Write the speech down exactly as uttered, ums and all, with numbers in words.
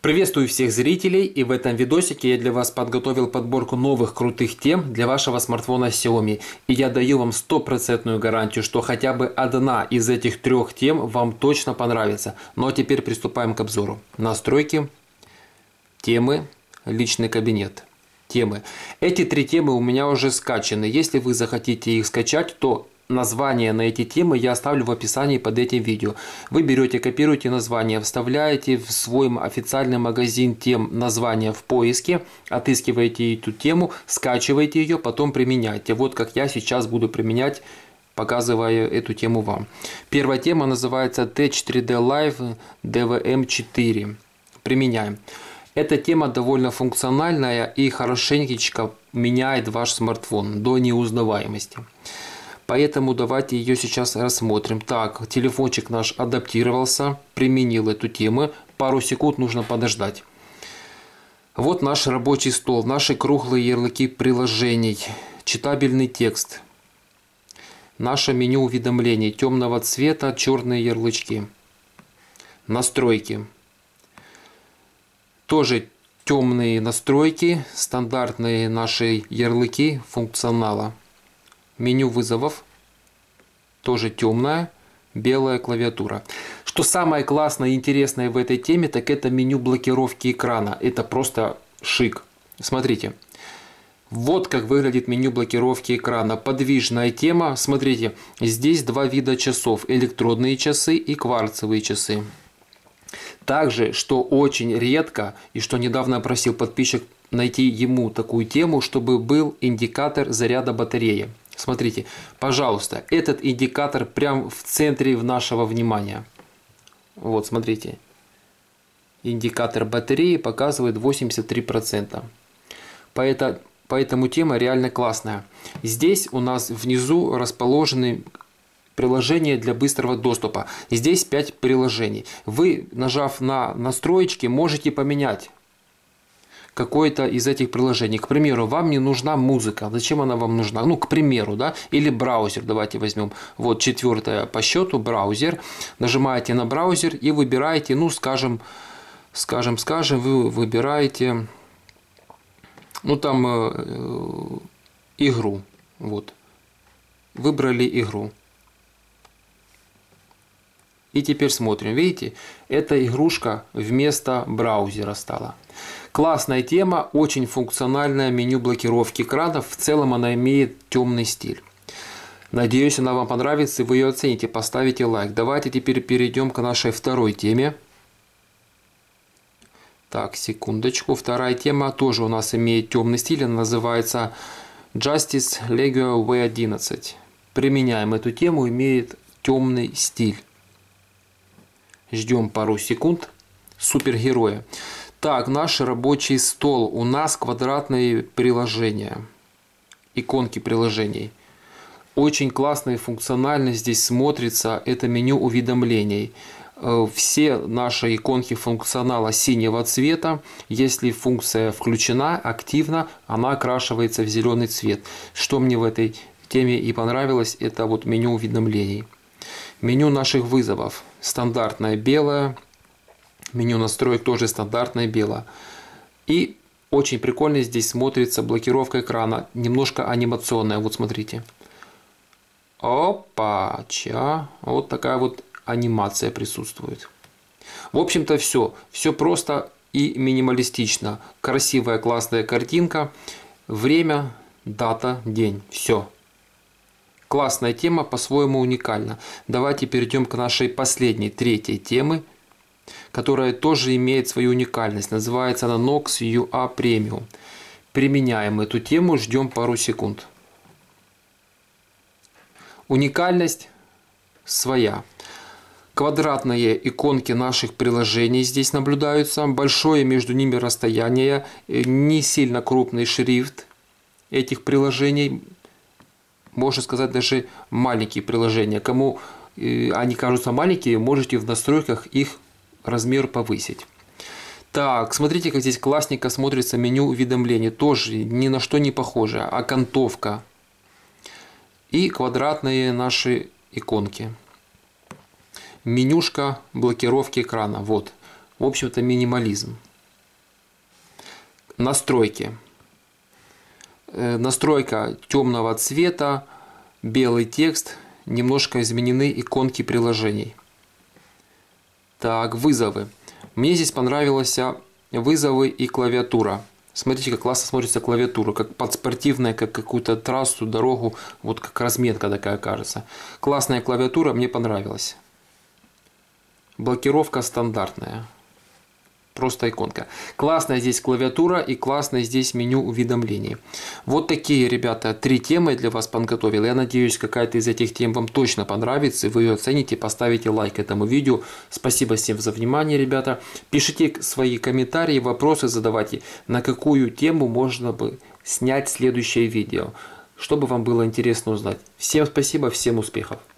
Приветствую всех зрителей, и в этом видосике я для вас подготовил подборку новых крутых тем для вашего смартфона Xiaomi. И я даю вам стопроцентную гарантию, что хотя бы одна из этих трех тем вам точно понравится. Ну а теперь приступаем к обзору. Настройки, темы, личный кабинет. Темы. Эти три темы у меня уже скачаны. Если вы захотите их скачать, то названия на эти темы я оставлю в описании под этим видео. Вы берете, копируете название, вставляете в свой официальный магазин тем названия в поиске, отыскиваете эту тему, скачиваете ее, потом применяйте. Вот как я сейчас буду применять, показывая эту тему вам. Первая тема называется Touch три дэ Live ди ви эм четыре. Применяем. Эта тема довольно функциональная и хорошенечко меняет ваш смартфон до неузнаваемости. Поэтому давайте ее сейчас рассмотрим. Так, телефончик наш адаптировался, применил эту тему. Пару секунд нужно подождать. Вот наш рабочий стол, наши круглые ярлыки приложений, читабельный текст, наше меню уведомлений темного цвета, черные ярлычки, настройки. Тоже темные настройки, стандартные наши ярлыки функционала. Меню вызовов, тоже темная, белая клавиатура. Что самое классное и интересное в этой теме, так это меню блокировки экрана. Это просто шик. Смотрите, вот как выглядит меню блокировки экрана. Подвижная тема. Смотрите, здесь два вида часов. Электродные часы и кварцевые часы. Также, что очень редко, и что недавно просил подписчик найти ему такую тему, чтобы был индикатор заряда батареи. Смотрите, пожалуйста, этот индикатор прям в центре нашего внимания. Вот, смотрите. Индикатор батареи показывает восемьдесят три процента. Поэтому, поэтому тема реально классная. Здесь у нас внизу расположены приложения для быстрого доступа. Здесь пять приложений. Вы, нажав на настроечки, можете поменять какое-то из этих приложений. К примеру, вам не нужна музыка. Зачем она вам нужна? Ну, к примеру, да? Или браузер. Давайте возьмем. Вот четвертое по счету, браузер. Нажимаете на браузер и выбираете, ну, скажем, скажем, скажем, вы выбираете, ну, там, э, игру. Вот. Выбрали игру. И теперь смотрим. Видите, эта игрушка вместо браузера стала. Классная тема, очень функциональное меню блокировки экранов. В целом она имеет темный стиль. Надеюсь, она вам понравится и вы ее оцените. Поставите лайк. Давайте теперь перейдем к нашей второй теме. Так, секундочку. Вторая тема тоже у нас имеет темный стиль. Она называется Justice League ви одиннадцать. Применяем эту тему, имеет темный стиль. Ждем пару секунд. Супергероя. Так, наш рабочий стол. У нас квадратные приложения. Иконки приложений. Очень классно и функционально здесь смотрится это меню уведомлений. Все наши иконки функционала синего цвета. Если функция включена, активна, она окрашивается в зеленый цвет. Что мне в этой теме и понравилось, это вот меню уведомлений. Меню наших вызовов. Стандартное белое. Меню настроек тоже стандартное белое. И очень прикольно здесь смотрится блокировка экрана. Немножко анимационная. Вот смотрите. Опа, ча. Вот такая вот анимация присутствует. В общем-то все. Все просто и минималистично. Красивая, классная картинка. Время, дата, день. Все. Классная тема, по-своему уникальна. Давайте перейдем к нашей последней, третьей теме, которая тоже имеет свою уникальность. Называется она Knox ю эй Premium. Применяем эту тему, ждем пару секунд. Уникальность своя. Квадратные иконки наших приложений здесь наблюдаются. Большое между ними расстояние. Не сильно крупный шрифт этих приложений. Можно сказать, даже маленькие приложения. Кому они кажутся маленькие, можете в настройках их размер повысить. Так, смотрите, как здесь классненько смотрится меню уведомлений. Тоже ни на что не похоже. Окантовка. И квадратные наши иконки. Менюшка блокировки экрана. Вот. В общем-то, минимализм. Настройки. Настройка темного цвета, белый текст, немножко изменены иконки приложений. Так, вызовы. Мне здесь понравилось вызовы и клавиатура. Смотрите, как классно смотрится клавиатура, как под спортивная, как какую-то трассу, дорогу, вот как разметка такая кажется. Классная клавиатура, мне понравилась. Блокировка стандартная. Просто иконка. Классная здесь клавиатура и классное здесь меню уведомлений. Вот такие, ребята, три темы для вас подготовил. Я надеюсь, какая-то из этих тем вам точно понравится. Вы ее оцените, поставите лайк этому видео. Спасибо всем за внимание, ребята. Пишите свои комментарии, вопросы задавайте, на какую тему можно бы снять следующее видео, чтобы вам было интересно узнать. Всем спасибо, всем успехов.